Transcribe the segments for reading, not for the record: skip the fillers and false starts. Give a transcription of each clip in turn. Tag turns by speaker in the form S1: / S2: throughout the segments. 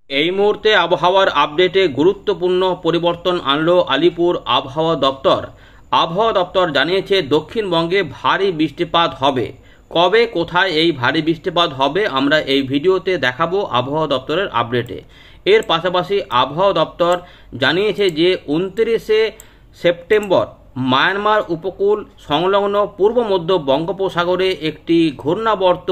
S1: এই মুহূর্তে আবহাওয়ার আপডেটে গুরুত্বপূর্ণ পরিবর্তন আনলো আলিপুর আবহাওয়া দপ্তর। আবহাওয়া দপ্তর জানিয়েছে দক্ষিণবঙ্গে ভারী বৃষ্টিপাত হবে। কবে কোথায় এই ভারী বৃষ্টিপাত হবে আমরা এই ভিডিওতে দেখাবো আবহাওয়া দপ্তরের আপডেটে। এর পাশাপাশি আবহাওয়া দপ্তর জানিয়েছে যে 29শে সেপ্টেম্বর মায়ানমার উপকূল সংলগ্ন পূর্ব মধ্য বঙ্গোপসাগরে একটি ঘূর্ণাবর্ত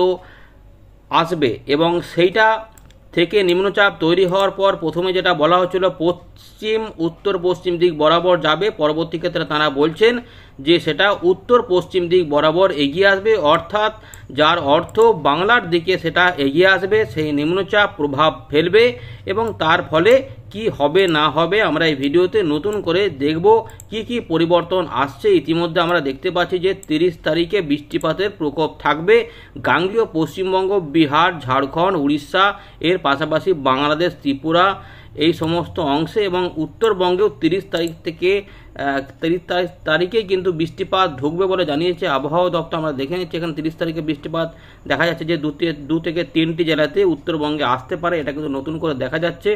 S1: আসবে এবং সেইটা থেকে নিম্নচাপ তৈরি হওয়ার পর প্রথমে যেটা বলা হচ্ছিল পশ্চিম উত্তর পশ্চিম দিক বরাবর যাবে, পরবর্তী ক্ষেত্রে তারা বলছেন যে সেটা উত্তর পশ্চিম দিক বরাবর এগিয়ে আসবে, অর্থাৎ যার অর্থ বাংলার দিকে সেটা এগিয়ে আসবে, সেই নিম্নচাপ প্রভাব ফেলবে এবং তার ফলে কি হবে না হবে আমরা এই ভিডিওতে নতুন করে দেখব কি কি পরিবর্তন আসছে। ইতিমধ্যে আমরা দেখতে পাচ্ছি যে 30 তারিখে বৃষ্টিপাতের প্রকোপ থাকবে গাঙ্গেয় পশ্চিমবঙ্গ, বিহার, ঝাড়খণ্ড, উড়িষ্যা, এর পাশাপাশি বাংলাদেশ, ত্রিপুরা এই সমস্ত অংশে এবং উত্তরবঙ্গেও 30 তারিখ থেকে 30 তারিখে কিন্তু বৃষ্টিপাত ঢুকবে বলে জানিয়েছে আবহাওয়া দপ্তর। আমরা দেখে নিচ্ছি এখানে 30 তারিখে বৃষ্টিপাত দেখা যাচ্ছে যে 2 থেকে 3টি জেলাতে উত্তরবঙ্গে আসতে পারে, এটা কিন্তু নতুন করে দেখা যাচ্ছে।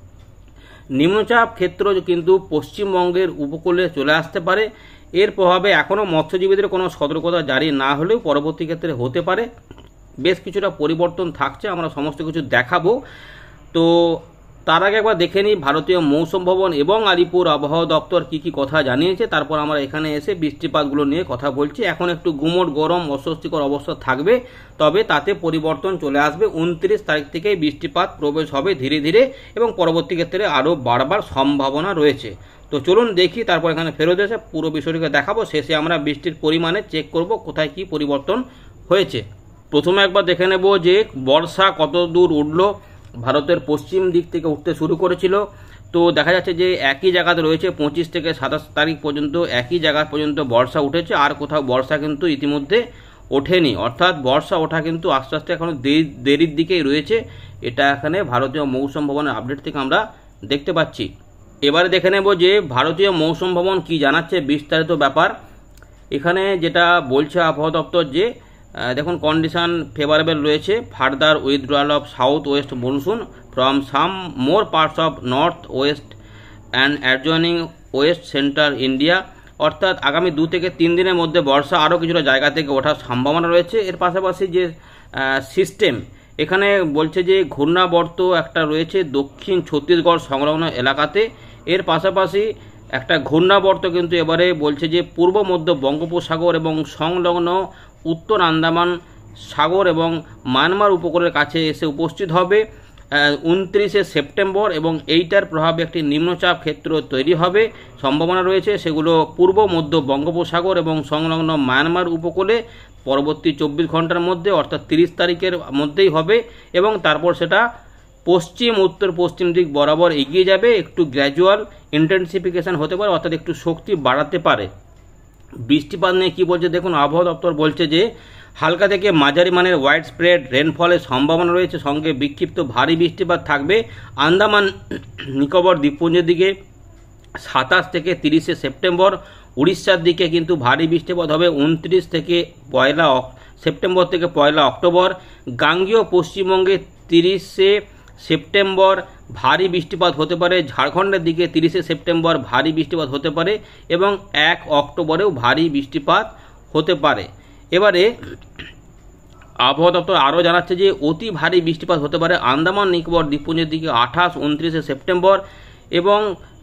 S1: নিম্নচাপ ক্ষেত্র কিন্তু পশ্চিমবঙ্গের উপকূলে চলে আসতে পারে, এর প্রভাবে এখনও মৎস্যজীবীদের কোনো সতর্কতা জারি না হলেও পরবর্তী ক্ষেত্রে হতে পারে। বেশ কিছুটা পরিবর্তন থাকছে, আমরা সমস্ত কিছু দেখাবো। তো তার আগে একবার দেখে নিই ভারতীয় মৌসুম ভবন এবং আলিপুর আবহাওয়া দপ্তর কি কি কথা জানিয়েছে, তারপর আমরা এখানে এসে বৃষ্টিপাতগুলো নিয়ে কথা বলছি। এখন একটু গুমোট গরম অস্বস্তিকর অবস্থা থাকবে, তবে তাতে পরিবর্তন চলে আসবে। 29 তারিখ থেকেই বৃষ্টিপাত প্রবেশ হবে ধীরে ধীরে এবং পরবর্তী ক্ষেত্রে আরও বাড়বার সম্ভাবনা রয়েছে। তো চলুন দেখি, তারপর এখানে ফেরত এসে পুরো বিষয়টিকে দেখাবো। শেষে আমরা বৃষ্টির পরিমাণে চেক করব কোথায় কি পরিবর্তন হয়েছে। প্রথমে একবার দেখে নেব যে বর্ষা কত দূর উঠল। ভারতের পশ্চিম দিক থেকে উঠতে শুরু করেছিল, তো দেখা যাচ্ছে যে একই জায়গাতে রয়েছে 25 থেকে 27 তারিখ পর্যন্ত একই জায়গা পর্যন্ত বর্ষা উঠেছে, আর কোথাও বর্ষা কিন্তু ইতিমধ্যে ওঠেনি, অর্থাৎ বর্ষা ওঠা কিন্তু আস্তে আস্তে এখনো দেরির দিকেই রয়েছে। এটা এখানে ভারতীয় মৌসুম ভবনের আপডেট থেকে আমরা দেখতে পাচ্ছি। এবারে দেখে নেব যে ভারতীয় মৌসুম ভবন কি জানাচ্ছে বিস্তারিত ব্যাপার। এখানে যেটা বলছে আবহাওয়া দপ্তর যে দেখুন কন্ডিশন ফেভারেবল রয়েছে, further withdrawal of south west monsoon from some more parts of north west and adjoining west central India, অর্থাৎ আগামী 2 থেকে 3 দিনের মধ্যে বর্ষা আরও কিছুটা জায়গা থেকে ওঠার সম্ভাবনা রয়েছে। এর পাশাপাশি যে সিস্টেম এখানে বলছে যে ঘূর্ণাবর্ত একটা রয়েছে দক্ষিণ ছত্তিশগড় সংলগ্ন এলাকাতে, এর পাশাপাশি একটা ঘূর্ণাবর্ত কিন্তু এবারে বলছে যে পূর্ব মধ্য বঙ্গোপসাগর এবং সংলগ্ন উত্তর আন্দামান সাগর এবং মায়ানমার উপকূলের কাছে এসে উপস্থিত হবে 29শে সেপ্টেম্বর এবং এইটার প্রভাবে একটি নিম্নচাপ ক্ষেত্র তৈরি হবে সম্ভাবনা রয়েছে। সেগুলো পূর্ব মধ্য বঙ্গোপসাগর এবং সংলগ্ন মায়ানমার উপকূলে পরবর্তী 24 ঘন্টার মধ্যে অর্থাৎ 30 তারিখের মধ্যেই হবে এবং তারপর সেটা পশ্চিম উত্তর পশ্চিম দিক বরাবর এগিয়ে যাবে। একটু গ্র্যাজুয়াল ইন্টেন্সিফিকেশন হতে পারে, অর্থাৎ একটু শক্তি বাড়াতে পারে। বৃষ্টিপাত নিয়ে কী বলছে দেখুন, আবহাওয়া দপ্তর বলছে যে হালকা থেকে মাঝারি মানের ওয়াইড স্প্রেড রেনফলের সম্ভাবনা রয়েছে, সঙ্গে বিক্ষিপ্ত ভারী বৃষ্টিপাত থাকবে আন্দামান নিকোবর দ্বীপপুঞ্জের দিকে 27 থেকে 30শে সেপ্টেম্বর। উড়িষ্যার দিকে কিন্তু ভারী বৃষ্টিপাত হবে 29 থেকে 1 সেপ্টেম্বর থেকে 1 অক্টোবর। গাঙ্গেয় পশ্চিমবঙ্গে 30শে সেপ্টেম্বর ভারী বৃষ্টিপাত হতে পারে, ঝাড়খণ্ডের দিকে 30শে সেপ্টেম্বর ভারী বৃষ্টিপাত হতে পারে এবং 1 অক্টোবরেও ভারী বৃষ্টিপাত হতে পারে। এবারে আবহাওয়া দপ্তর আরও জানাচ্ছে যে অতি ভারী বৃষ্টিপাত হতে পারে আন্দামান নিকোবর দ্বীপপুঞ্জের দিকে 28 29শে সেপ্টেম্বর এবং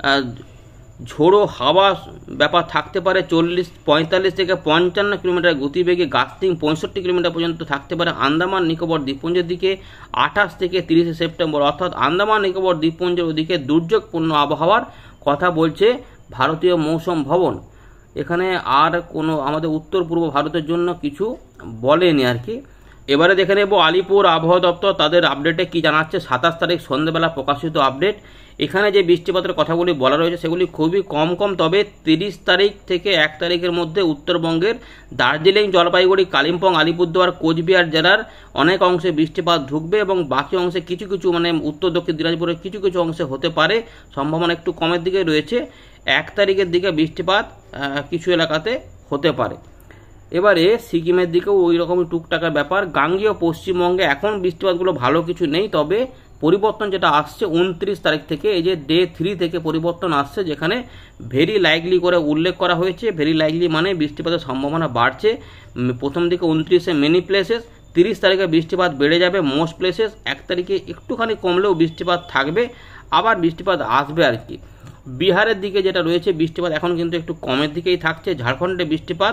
S1: ঝোড়ো হাওয়া ব্যাপার থাকতে পারে 45 থেকে 55 কিলোমিটার গতিবেগে, গাস্টিং 65 কিলোমিটার পর্যন্ত থাকতে পারে আন্দামান নিকোবর দ্বীপপুঞ্জের দিকে 28 থেকে 30শে সেপ্টেম্বর, অর্থাৎ আন্দামান নিকোবর দ্বীপপুঞ্জের ওদিকে দুর্যোগপূর্ণ আবহাওয়ার কথা বলছে ভারতীয় মৌসুম ভবন। এখানে আর কোনো আমাদের উত্তর পূর্ব ভারতের জন্য কিছু বলেনি আর কি। এবারে দেখে নেব আলিপুর আবহাওয়া দপ্তর তাদের আপডেটে কি জানাচ্ছে। 27 তারিখ সন্ধ্যেবেলা প্রকাশিত আপডেট। এখানে যে বৃষ্টিপাতের কথাগুলি বলা রয়েছে সেগুলি খুবই কম, তবে 30 তারিখ থেকে 1 তারিখের মধ্যে উত্তরবঙ্গের দার্জিলিং, জলপাইগুড়ি, কালিম্পং, আলিপুরদুয়ার, কোচবিহার জেলার অনেক অংশে বৃষ্টিপাত ঢুকবে এবং বাকি অংশে কিছু কিছু মানে উত্তর দক্ষিণ দিনাজপুরের কিছু কিছু অংশে হতে পারে, সম্ভাবনা একটু কমের দিকে রয়েছে। 1 তারিখের দিকে বৃষ্টিপাত কিছু এলাকাতে হতে পারে। এবারে সিকিমের দিকেও ওই রকমই টুকটাকা ব্যাপার। গাঙ্গেয় পশ্চিমবঙ্গে এখন বৃষ্টিপাতগুলো ভালো কিছু নেই, তবে পরিবর্তন যেটা আসছে 29 তারিখ থেকে, এই যে ডে 3 থেকে পরিবর্তন আসছে, যেখানে ভেরি লাইকলি করে উল্লেখ করা হয়েছে। ভেরি লাইকলি মানে বৃষ্টিপাতের সম্ভাবনা বাড়ছে। প্রথম দিকে 29-এ মেনি প্লেসেস, 30 তারিখে বৃষ্টিপাত বেড়ে যাবে মোস্ট প্লেসেস, 1 তারিখে একটুখানি কমলেও বৃষ্টিপাত থাকবে, আবার বৃষ্টিপাত আসবে আর কি। বিহারের দিকে যেটা রয়েছে বৃষ্টিপাত এখন কিন্তু একটু কমের দিকেই থাকছে। ঝাড়খণ্ডে বৃষ্টিপাত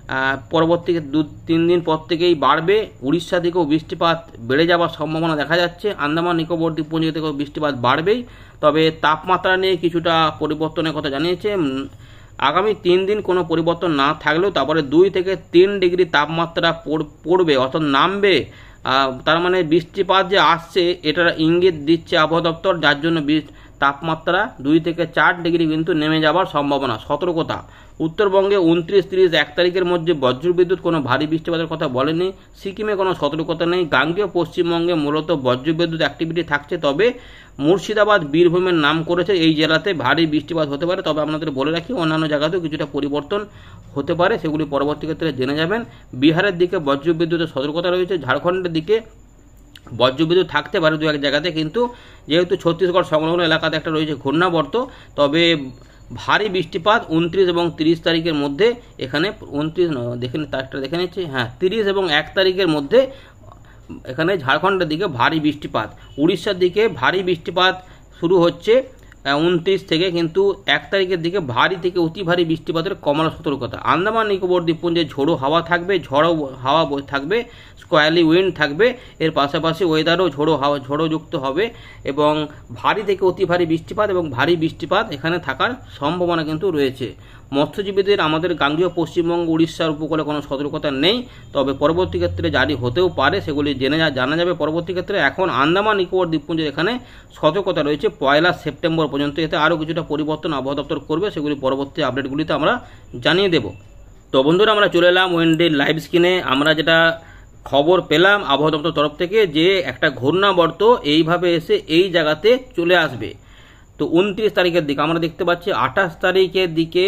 S1: পরবর্তী 2-3 দিন পর থেকেই বাড়বে। উড়িষ্যা দিকেও বৃষ্টিপাত বেড়ে যাওয়ার সম্ভাবনা দেখা যাচ্ছে। আন্দামান নিকোবর দ্বীপপুঞ্জ থেকেও বৃষ্টিপাত বাড়বেই। তবে তাপমাত্রা নিয়ে কিছুটা পরিবর্তনের কথা জানিয়েছে। আগামী 3 দিন কোনো পরিবর্তন না থাকলেও তারপরে 2 থেকে 3 ডিগ্রি তাপমাত্রা পড়বে, অর্থাৎ নামবে। তার মানে বৃষ্টিপাত যে আসছে এটার ইঙ্গিত দিচ্ছে আবহাওয়া দপ্তর, যার জন্য তাপমাত্রা 2 থেকে 4 ডিগ্রি কিন্তু নেমে যাওয়ার সম্ভাবনা। সতর্কতা, উত্তরবঙ্গে 29-30 1 তারিখের মধ্যে বজ্রবিদ্যুৎ, কোনো ভারী বৃষ্টিপাতের কথা বলেনি। সিকিমে কোনো সতর্কতা নেই। গাঙ্গেয় পশ্চিমবঙ্গে মূলত বজ্রবিদ্যুৎ অ্যাক্টিভিটি থাকছে। তবে মুর্শিদাবাদ, বীরভূমের নাম করেছে এই জেলাতে ভারী বৃষ্টিপাত হতে পারে। তবে আপনাদের বলে রাখি অন্যান্য জায়গাতেও কিছুটা পরিবর্তন হতে পারে, সেগুলি পরবর্তী ক্ষেত্রে জেনে যাবেন। বিহারের দিকে বজ্রবিদ্যুতের সতর্কতা রয়েছে। ঝাড়খণ্ডের দিকে বজ্রবিদ্যুৎ থাকতে পারে 2-1 জায়গাতে, কিন্তু যেহেতু ছত্তিশগড় সংলগ্ন এলাকাতে একটা রয়েছে ঘূর্ণাবর্ত, তবে ভারী বৃষ্টিপাত 29 এবং 30 তারিখের মধ্যে, এখানে 29 দেখে তারিখটা দেখে নিচ্ছি, হ্যাঁ 30 এবং 1 তারিখের মধ্যে এখানে ঝাড়খণ্ডের দিকে ভারী বৃষ্টিপাত। উড়িষ্যার দিকে ভারী বৃষ্টিপাত শুরু হচ্ছে 29 থেকে, কিন্তু 1 তারিখের দিকে ভারী থেকে অতি ভারী বৃষ্টিপাতের কমার সতর্কতা। আন্দামান নিকোবর দ্বীপপুঞ্জে ঝোড়ো হাওয়া থাকবে, ঝড়ো হাওয়া থাকবে, স্কোয়ালি উইন্ড থাকবে। এর পাশাপাশি ওয়েদারও ঝোড়োযুক্ত হবে এবং ভারী থেকে অতি ভারী বৃষ্টিপাত এবং ভারী বৃষ্টিপাত এখানে থাকার সম্ভাবনা কিন্তু রয়েছে। মৎস্যজীবীদের আমাদের গাঙ্গেয় পশ্চিমবঙ্গ, উড়িষ্যার উপকূলে কোনো সতর্কতা নেই, তবে পরবর্তী ক্ষেত্রে জারি হতেও পারে, সেগুলি জানা যাবে পরবর্তী ক্ষেত্রে। এখন আন্দামান নিকোবর দ্বীপপুঞ্জে এখানে সতর্কতা রয়েছে 1 সেপ্টেম্বর পর্যন্ত। এতে আরও কিছুটা পরিবর্তন আবহাওয়া দপ্তর করবে, সেগুলি পরবর্তী আপডেটগুলিতে আমরা জানিয়ে দেব। তো বন্ধুরা, আমরা চলে এলাম ওয়েন্ডের লাইভ স্ক্রিনে। আমরা যেটা খবর পেলাম আবহাওয়া দপ্তর তরফ থেকে, যে একটা ঘূর্ণাবর্ত এইভাবে এসে এই জায়গাতে চলে আসবে। তো 29 তারিখের দিকে আমরা দেখতে পাচ্ছি 28 তারিখের দিকে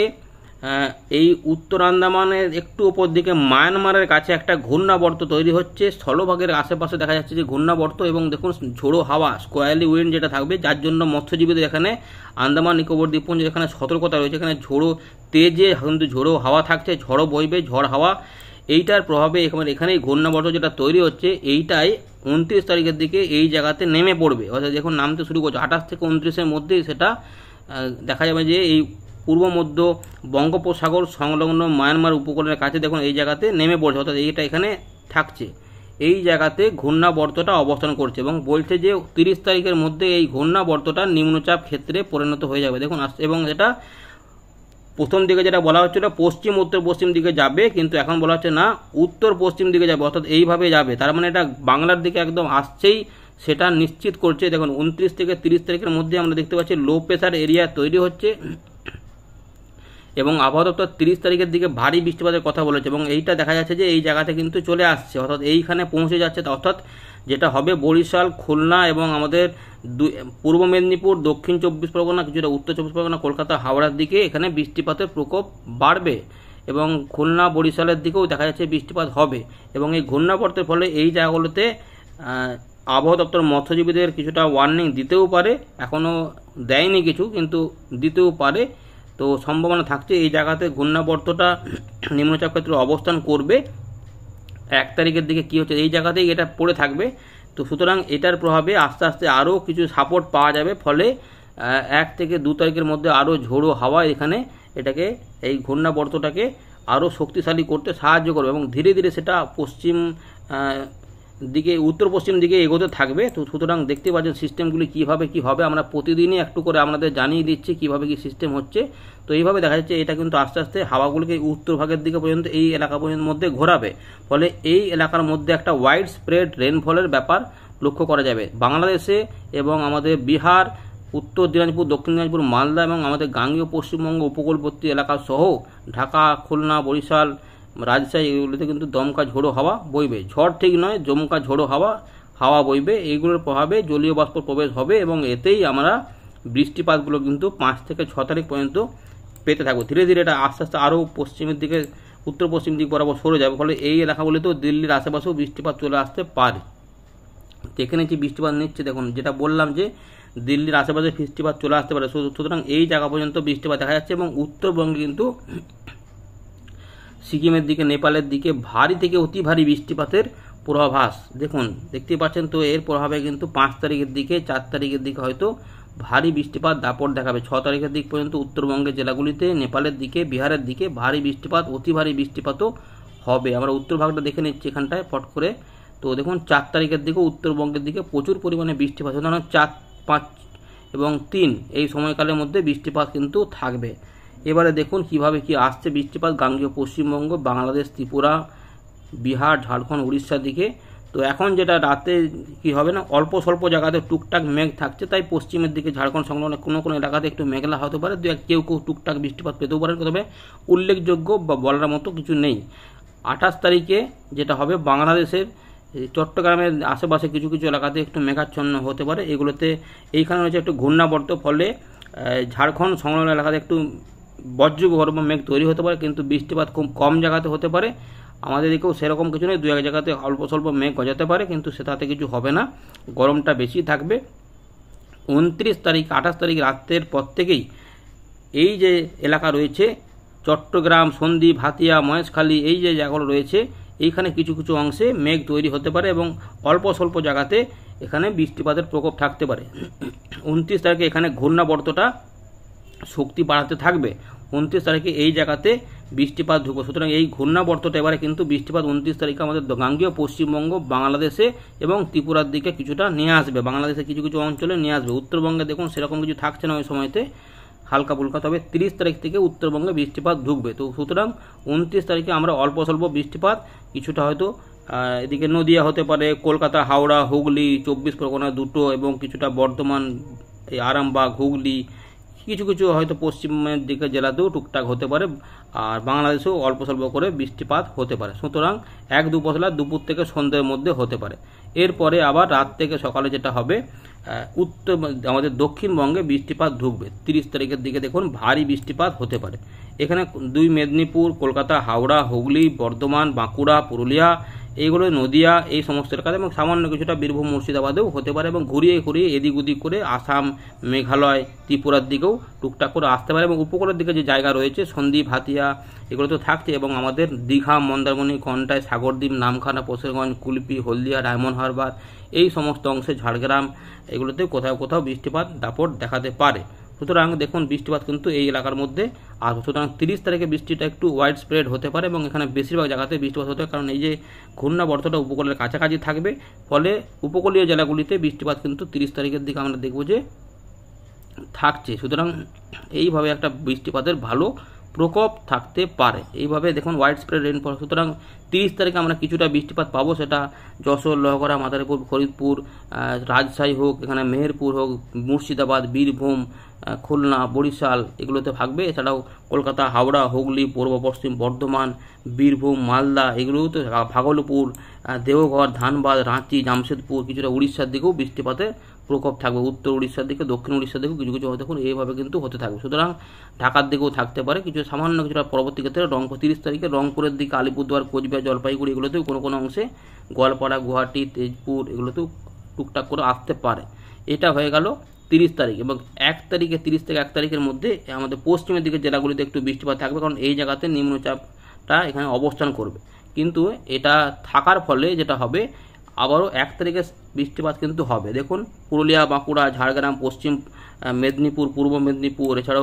S1: এই উত্তর আন্দামানের একটু উপর দিকে মায়ানমারের কাছে একটা ঘূর্ণাবর্ত তৈরি হচ্ছে। স্থলভাগের আশেপাশে দেখা যাচ্ছে যে ঘূর্ণাবর্ত, এবং দেখুন ঝোড়ো হাওয়া, স্কোয়ালি উইন্ড যেটা থাকবে, যার জন্য মৎস্যজীবীদের এখানে আন্দামান নিকোবর দ্বীপপুঞ্জে এখানে সতর্কতা রয়েছে। এখানে তেজে কিন্তু ঝোড়ো হাওয়া থাকছে, ঝড়ো বইবে, ঝড় হাওয়া। এইটার প্রভাবে এখানেই ঘূর্ণাবর্ত যেটা তৈরি হচ্ছে, এইটাই 29 তারিখের দিকে এই জায়গাতে নেমে পড়বে। অর্থাৎ যখন নামতে শুরু করছে 28 থেকে 29-এর মধ্যেই সেটা দেখা যাবে যে এই পূর্ব মধ্য বঙ্গোপসাগর সংলগ্ন মায়ানমার উপকূলের কাছে দেখুন এই জায়গাতে নেমে পড়ছে, অর্থাৎ এইটা এখানে থাকছে, এই জায়গাতে ঘূর্ণাবর্তটা অবস্থান করছে এবং বলছে যে 30 তারিখের মধ্যে এই ঘূর্ণাবর্তটা নিম্নচাপ ক্ষেত্রে পরিণত হয়ে যাবে। দেখুন এবং এটা প্রথম দিকে যেটা বলা হচ্ছিল পশ্চিম উত্তর পশ্চিম দিকে যাবে, কিন্তু এখন বলা হচ্ছে না উত্তর পশ্চিম দিকে যাবে, অর্থাৎ এইভাবে যাবে। তার মানে এটা বাংলার দিকে একদম আসছেই, সেটা নিশ্চিত করছে। দেখুন 29 থেকে 30 তারিখের মধ্যে আমরা দেখতে পাচ্ছি লো প্রেসার এরিয়া তৈরি হচ্ছে এবং আবহাওয়া দপ্তর 30 তারিখের দিকে ভারী বৃষ্টিপাতের কথা বলেছে এবং এইটা দেখা যাচ্ছে যে এই জায়গাতে কিন্তু চলে আসছে, অর্থাৎ এইখানে পৌঁছে যাচ্ছে। অর্থাৎ যেটা হবে বরিশাল, খুলনা এবং আমাদের পূর্ব মেদিনীপুর, দক্ষিণ 24 পরগনা, কিছুটা উত্তর 24 পরগনা, কলকাতা, হাওড়ার দিকে এখানে বৃষ্টিপাতের প্রকোপ বাড়বে এবং খুলনা, বরিশালের দিকেও দেখা যাচ্ছে বৃষ্টিপাত হবে। এবং এই ঘূর্ণাবর্তের ফলে এই জায়গাগুলোতে আবহাওয়া দপ্তর মৎস্যজীবীদের কিছুটা ওয়ার্নিং দিতেও পারে, এখনও দেয়নি কিছু, কিন্তু দিতেও পারে। তো সম্ভাবনা থাকছে এই জায়গাতে ঘূর্ণাবর্তটা নিম্নচাপ ক্ষেত্রে অবস্থান করবে। 1 তারিখের দিকে কি হচ্ছে এই জায়গাতেই এটা পড়ে থাকবে। তো সুতরাং এটার প্রভাবে আস্তে আস্তে আরও কিছু সাপোর্ট পাওয়া যাবে, ফলে 1 থেকে 2 তারিখের মধ্যে আরও ঝোড়ো হাওয়া এখানে এটাকে এই ঘূর্ণাবর্তটাকে আরও শক্তিশালী করতে সাহায্য করবে এবং ধীরে ধীরে সেটা পশ্চিম দিকে, উত্তর পশ্চিম দিকে এগোতে থাকবে। তো সুতরাং দেখতে পাচ্ছেন সিস্টেমগুলি কীভাবে কী হবে, আমরা প্রতিদিনই একটু করে আপনাদের জানিয়ে দিচ্ছি কীভাবে কী সিস্টেম হচ্ছে। তো এইভাবে দেখা যাচ্ছে এটা কিন্তু আস্তে আস্তে হাওয়াগুলিকে উত্তর ভাগের দিকে পর্যন্ত এই এলাকা পর্যন্ত মধ্যে ঘোরাবে, ফলে এই এলাকার মধ্যে একটা ওয়াইড স্প্রেড রেনফলের ব্যাপার লক্ষ্য করা যাবে। বাংলাদেশে এবং আমাদের বিহার, উত্তর দিনাজপুর, দক্ষিণ দিনাজপুর, মালদা এবং আমাদের গাঙ্গেয় পশ্চিমবঙ্গ উপকূলবর্তী এলাকা সহ ঢাকা, খুলনা, বরিশাল, রাজশাহী এগুলোতে কিন্তু দমকা ঝোড়ো হাওয়া বইবে। ঝড় ঠিক নয়, দমকা ঝোড়ো হাওয়া বইবে। এইগুলোর প্রভাবে জলীয় বাষ্প প্রবেশ হবে এবং এতেই আমরা বৃষ্টিপাতগুলো কিন্তু 5 থেকে 6 তারিখ পর্যন্ত পেতে থাকবো। ধীরে ধীরে এটা আস্তে আস্তে আরও পশ্চিমের দিকে, উত্তর পশ্চিম দিক বরাবর সরে যাবে, ফলে এই এলাকাগুলিতেও দিল্লির আশেপাশেও বৃষ্টিপাত চলে আসতে পারে। দেখে নিচ্ছি বৃষ্টিপাত নিচ্ছে। দেখুন যেটা বললাম যে দিল্লির আশেপাশে বৃষ্টিপাত চলে আসতে পারে, সুতরাং এই জায়গা পর্যন্ত বৃষ্টিপাত দেখা যাচ্ছে। এবং উত্তরবঙ্গে কিন্তু সিকিমের দিকে, নেপালের দিকে ভারী থেকে অতি ভারী বৃষ্টিপাতের পূর্বাভাস দেখুন, দেখতেই পাচ্ছেন। তো এর প্রভাবে কিন্তু 5 তারিখের দিকে, 4 তারিখের দিকে হয়তো ভারী বৃষ্টিপাত দাপট দেখাবে। 6 তারিখের দিক পর্যন্ত উত্তরবঙ্গের জেলাগুলিতে, নেপালের দিকে, বিহারের দিকে ভারী বৃষ্টিপাত, অতি ভারী বৃষ্টিপাতও হবে। আমরা উত্তর ভাগটা দেখে নিচ্ছি এখানটায় ফট করে। তো দেখুন 4 তারিখের দিকে উত্তরবঙ্গের দিকে প্রচুর পরিমাণে বৃষ্টিপাত, সুতরাং 4, 5 এবং 3 এই সময়কালের মধ্যে বৃষ্টিপাত কিন্তু থাকবে। এবারে দেখুন কিভাবে কি আসছে বৃষ্টিপাত গাঙ্গেয় পশ্চিমবঙ্গ, বাংলাদেশ, ত্রিপুরা, বিহার, ঝাড়খণ্ড, উড়িষ্যার দিকে। তো এখন যেটা রাতে কি হবে না, অল্প স্বল্প জায়গাতে টুকটাক মেঘ থাকছে, তাই পশ্চিমের দিকে ঝাড়খণ্ড সংলগ্ন কোনো এলাকাতে একটু মেঘলা হতে পারে, কেউ কেউ টুকটাক বৃষ্টিপাত পেতেও পারেন, তবে উল্লেখযোগ্য বা বলার মতো কিছু নেই। 28 তারিখে যেটা হবে, বাংলাদেশের চট্টগ্রামের আশেপাশে কিছু কিছু এলাকাতে একটু মেঘাচ্ছন্ন হতে পারে। এগুলোতে এইখানে রয়েছে একটু ঘূর্ণাবর্ত, ফলে ঝাড়খণ্ড সংলগ্ন এলাকাতে একটু বজ্রগর্ভ মেঘ তৈরি হতে পারে, কিন্তু বৃষ্টিপাত খুব কম জায়গাতে হতে পারে। আমাদের দিকেও সেরকম কিছু নেই, 2-1 জায়গাতে অল্প স্বল্প মেঘ গজাতে পারে, কিন্তু সেটাতে কিছু হবে না, গরমটা বেশি থাকবে। 29 তারিখ, 28 তারিখ রাতের পর থেকেই এই যে এলাকা রয়েছে চট্টগ্রাম, সন্দ্বীপ, হাতিয়া, মহেশখালী, এই যে জায়গাগুলো রয়েছে, এইখানে কিছু কিছু অংশে মেঘ তৈরি হতে পারে এবং অল্প স্বল্প জায়গাতে এখানে বৃষ্টিপাতের প্রকোপ থাকতে পারে। 29 তারিখে এখানে ঘূর্ণাবর্তটা শক্তি বাড়াতে থাকবে। 29 তারিখে এই জায়গাতে বৃষ্টিপাত ঢুকবে, সুতরাং এই ঘূর্ণাবর্তটা এবারে কিন্তু বৃষ্টিপাত 29 তারিখে আমাদের গাঙ্গেয় পশ্চিমবঙ্গ, বাংলাদেশে এবং ত্রিপুরার দিকে কিছুটা নিয়ে আসবে, বাংলাদেশে কিছু কিছু অঞ্চলে নিয়ে আসবে। উত্তরবঙ্গে দেখুন সেরকম কিছু থাকছে না ওই সময়তে, হালকা ফুলকা, তবে 30 তারিখ থেকে উত্তরবঙ্গে বৃষ্টিপাত ঢুকবে। তো সুতরাং 29 তারিখে আমরা অল্প স্বল্প বৃষ্টিপাত, কিছুটা হয়তো এদিকে নদিয়া হতে পারে, কলকাতা, হাওড়া, হুগলি, 24 পরগনা দুটো, এবং কিছুটা বর্ধমান, এই আরামবাগ, হুগলি, কিছু কিছু হয়তো পশ্চিমের দিকে জেলাতেও টুকটাক হতে পারে, আর বাংলাদেশেও অল্প স্বল্প করে বৃষ্টিপাত হতে পারে। সুতরাং 1-2 পশলা দুপুর থেকে সন্ধ্যের মধ্যে হতে পারে। এরপরে আবার রাত থেকে সকালে যেটা হবে, আমাদের দক্ষিণবঙ্গে বৃষ্টিপাত ঢুকবে। 30 তারিখের দিকে দেখুন ভারী বৃষ্টিপাত হতে পারে। এখানে 2 মেদিনীপুর, কলকাতা, হাওড়া, হুগলি, বর্ধমান, বাঁকুড়া, পুরুলিয়া, এইগুলো নদিয়া, এই সমস্ত এলাকাতে, এবং সামান্য কিছুটা বীরভূম, মুর্শিদাবাদেও হতে পারে, এবং ঘুরিয়ে ঘুরিয়ে এদিক ওদিক করে আসাম, মেঘালয়, ত্রিপুরার দিকেও টুকটাক করে আসতে পারে। এবং উপকূলের দিকে যে জায়গা রয়েছে সন্দ্বীপ, হাতিয়া, এগুলো তো থাকছে, এবং আমাদের দীঘা, মন্দারমণি, কন্টাই, সাগরদ্বীপ, নামখানা, পশুরগঞ্জ, কুলপি, হলদিয়া, ডায়মন্ড হারবার, এই সমস্ত অংশে, ঝাড়গ্রাম, এগুলোতে কোথাও কোথাও বৃষ্টিপাত দাপট দেখাতে পারে। সুতরাং দেখুন বৃষ্টিপাত কিন্তু এই এলাকার মধ্যে আসবে। সুতরাং 30 তারিখে বৃষ্টিটা একটু ওয়াইড স্প্রেড হতে পারে, এবং এখানে বেশিরভাগ জায়গাতে বৃষ্টিপাত হতে পারে, কারণ এই যে ঘূর্ণাবর্তটা উপকূলের কাছাকাছি থাকবে, ফলে উপকূলীয় জেলাগুলিতে বৃষ্টিপাত কিন্তু 30 তারিখের দিকে আমরা দেখব যে থাকছে। সুতরাং এইভাবে একটা বৃষ্টিপাতের ভালো প্রকোপ থাকতে পারে। এইভাবে দেখুন ওয়াইড স্প্রেড রেনফল। সুতরাং 30 তারিখে আমরা কিছুটা বৃষ্টিপাত পাবো, সেটা যশোর, লোহাগড়া, মাদারীপুর, ফরিদপুর, রাজশাহী হোক, এখানে মেহেরপুর হোক, মুর্শিদাবাদ, বীরভূম, খুলনা, বরিশাল, এগুলোতে থাকবে। এছাড়াও কলকাতা, হাওড়া, হুগলি, পূর্ব পশ্চিম বর্ধমান, বীরভূম, মালদা, এগুলোতে, ভাগলপুর, দেওঘর, ধানবাদ, রাঁচি, জামশেদপুর, কিছুটা উড়িষ্যার দিকেও বৃষ্টিপাতের প্রকোপ থাকবে। উত্তর উড়িষ্যার দিকে, দক্ষিণ উড়িষ্যার দিকেও কিছু কিছু দেখুন এইভাবে কিন্তু হতে থাকবে। সুতরাং ঢাকার দিকেও থাকতে পারে কিছু, সামান্য কিছুটা পরবর্তী ক্ষেত্রে রংপুর 30 তারিখে, রংপুরের দিকে, আলিপুরদুয়ার, কোচবিহার, জলপাইগুড়ি, এগুলোতেও কোনো কোনো অংশে, গোয়ালপাড়া, গুয়াহাটি, তেজপুর, এগুলোতেও টুকটাক করে আসতে পারে। এটা হয়ে গেল 30 তারিখ। এবং 1 তারিখে, 30 থেকে 1 তারিখের মধ্যে আমাদের পশ্চিমের দিকের জেলাগুলিতে একটু বৃষ্টিপাত থাকবে, কারণ এই জায়গাতে নিম্নচাপটা এখানে অবস্থান করবে। কিন্তু এটা থাকার ফলে যেটা হবে, আবারও 1 তারিখে বৃষ্টিপাত কিন্তু হবে। দেখুন পুরুলিয়া, বাঁকুড়া, ঝাড়গ্রাম, পশ্চিম মেদিনীপুর, পূর্ব মেদিনীপুর, এছাড়াও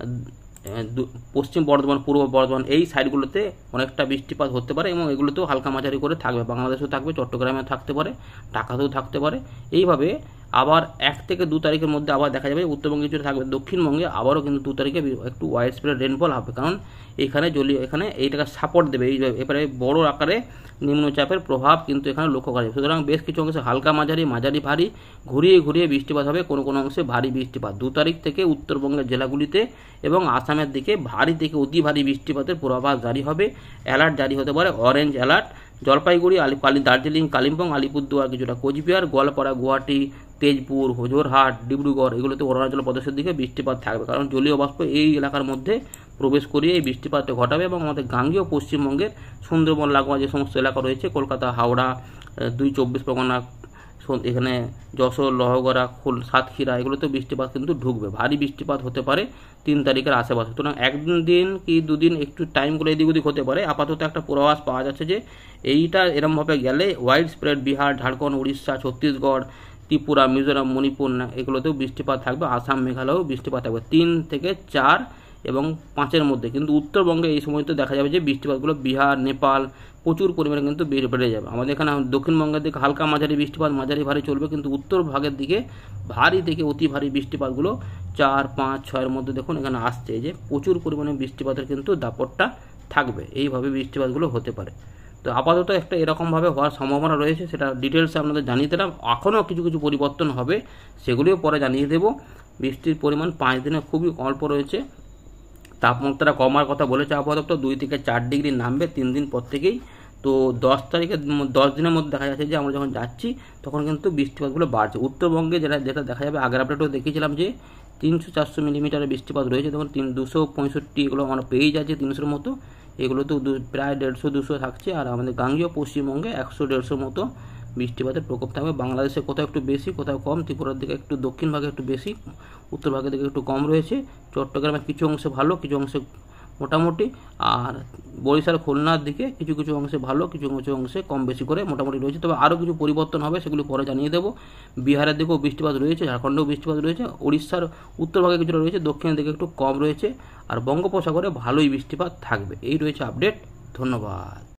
S1: পশ্চিম বর্ধমান, পূর্ব বর্ধমান, এই সাইডগুলোতে অনেকটা বৃষ্টিপাত হতে পারে, এবং এগুলোতেও হালকা মাঝারি করে থাকবে। বাংলাদেশেও থাকবে, চট্টগ্রামে থাকতে পারে, ঢাকাতেও থাকতে পারে। এইভাবে আবার 1 থেকে 2 তারিখের মধ্যে আবার দেখা যাবে উত্তরবঙ্গে কিছুটা থাকবে, দক্ষিণবঙ্গে আবারও কিন্তু 2 তারিখে একটু ওয়াইড স্প্রেড রেনফল হবে, কারণ এখানে এখানে এইটাকে সাপোর্ট দেবে, এবারে বড় আকারে নিম্নচাপের প্রভাব কিন্তু এখানে লক্ষ্য করা যাবে। সুতরাং বেশ কিছু অংশে হালকা মাঝারি, মাঝারি ভারী, ঘুরিয়ে ঘুরিয়ে বৃষ্টিপাত হবে, কোনো কোনো অংশে ভারী বৃষ্টিপাত। 2 তারিখ থেকে উত্তরবঙ্গের জেলাগুলিতে এবং আসামের দিকে ভারী থেকে অতি ভারী বৃষ্টিপাতের পূর্বাভাস জারি হবে। অ্যালার্ট জারি হতে পারে, অরেঞ্জ অ্যালার্ট। জলপাইগুড়ি, দার্জিলিং, কালিম্পং, আলিপুরদুয়ার, কিছুটা কোচবিহার, গোয়ালপাড়া, গুয়াহাটি, তেজপুর, যোরহাট, ডিব্রুগড়, এগুলোতে অরুণাচল প্রদেশের দিকে বৃষ্টিপাত থাকবে, কারণ জলীয় বাষ্প এই এলাকার মধ্যে প্রবেশ করিয়ে এই বৃষ্টিপাতটা ঘটাবে। এবং আমাদের গাঙ্গেয় পশ্চিমবঙ্গের সুন্দরবন লাগোয়া যে সমস্ত এলাকা রয়েছে, কলকাতা, হাওড়া, 2 24 পরগনা, এখানে যশোর, লহগড়া, সাতক্ষীরা এগুলোতে বৃষ্টিপাত কিন্তু ঢুকবে, ভারী বৃষ্টিপাত হতে পারে 3 তারিখের আশেপাশে। সুতরাং একদিন কি দুদিন একটু টাইমগুলো এদিক ওদিক হতে পারে। আপাতত একটা পূর্বাভাস পাওয়া যাচ্ছে যে এইটা এরমভাবে গেলে ওয়াইড স্প্রেড বিহার, ঝাড়খণ্ড, উড়িষ্যা, ছত্তিশগড়, ত্রিপুরা, মিজোরাম, মণিপুর না এগুলোতেও বৃষ্টিপাত থাকবে, আসাম, মেঘালয়েও বৃষ্টিপাত থাকবে 3 থেকে 4 এবং 5-এর মধ্যে। কিন্তু উত্তরবঙ্গে এই সময় তো দেখা যাবে যে বৃষ্টিপাতগুলো বিহার, নেপাল প্রচুর পরিমাণে কিন্তু বেড়ে যাবে। আমাদের এখানে দক্ষিণবঙ্গের দিকে হালকা মাঝারি বৃষ্টিপাত, মাঝারি ভারী চলবে, কিন্তু উত্তর ভাগের দিকে ভারী থেকে অতি ভারী বৃষ্টিপাতগুলো 4, 5, 6-এর মধ্যে দেখুন এখানে আসছে যে প্রচুর পরিমাণে বৃষ্টিপাতের কিন্তু দাপটটা থাকবে, এইভাবে বৃষ্টিপাতগুলো হতে পারে। তো আপাতত একটা এরকমভাবে হওয়ার সম্ভাবনা রয়েছে, সেটা ডিটেলসে আপনাদের জানিয়ে দিলাম। এখনও কিছু কিছু পরিবর্তন হবে, সেগুলিও পরে জানিয়ে দেব। বৃষ্টির পরিমাণ 5 দিনে খুবই অল্প রয়েছে। তাপমাত্রা কমার কথা বলেছে আবহাওয়া দপ্তর, 2 থেকে 4 ডিগ্রি নামবে 3 দিন পর থেকেই। তো 10 তারিখে 10 দিনের মধ্যে দেখা যাচ্ছে যে আমরা যখন যাচ্ছি তখন কিন্তু বৃষ্টিপাতগুলো বাড়ছে। উত্তরবঙ্গে যেটা দেখা যাবে, আগের আপডেটেও দেখিয়েছিলাম যে 300-400 মিলিমিটারের বৃষ্টিপাত রয়েছে, তখন 265 এগুলো আমরা পেয়েই যাচ্ছি 300-এর মতো। এগুলো তো প্রায় 150-200 থাকছে। আর আমাদের গাঙ্গেয় পশ্চিমবঙ্গে 100-150 মতো বৃষ্টিপাতের প্রকোপ থাকবে। বাংলাদেশে কোথাও একটু বেশি, কোথাও কম, ত্রিপুরার দিকে একটু, দক্ষিণ ভাগে একটু বেশি, উত্তর ভাগের দিকে একটু কম রয়েছে। চট্টগ্রামের কিছু অংশে ভালো, কিছু অংশে মোটামুটি, আর বরিশাল, খুলনার দিকে কিছু কিছু অংশে ভালো, কিছু কিছু অংশে কম বেশি করে মোটামুটি রয়েছে। তবে আরও কিছু পরিবর্তন হবে, সেগুলি পরে জানিয়ে দেবো। বিহারের দিকেও বৃষ্টিপাত রয়েছে, ঝাড়খণ্ডেও বৃষ্টিপাত রয়েছে, উড়িষ্যার উত্তর ভাগে কিছুটা রয়েছে, দক্ষিণের দিকে একটু কম রয়েছে, আর বঙ্গোপসাগরে ভালোই বৃষ্টিপাত থাকবে। এই রয়েছে আপডেট। ধন্যবাদ।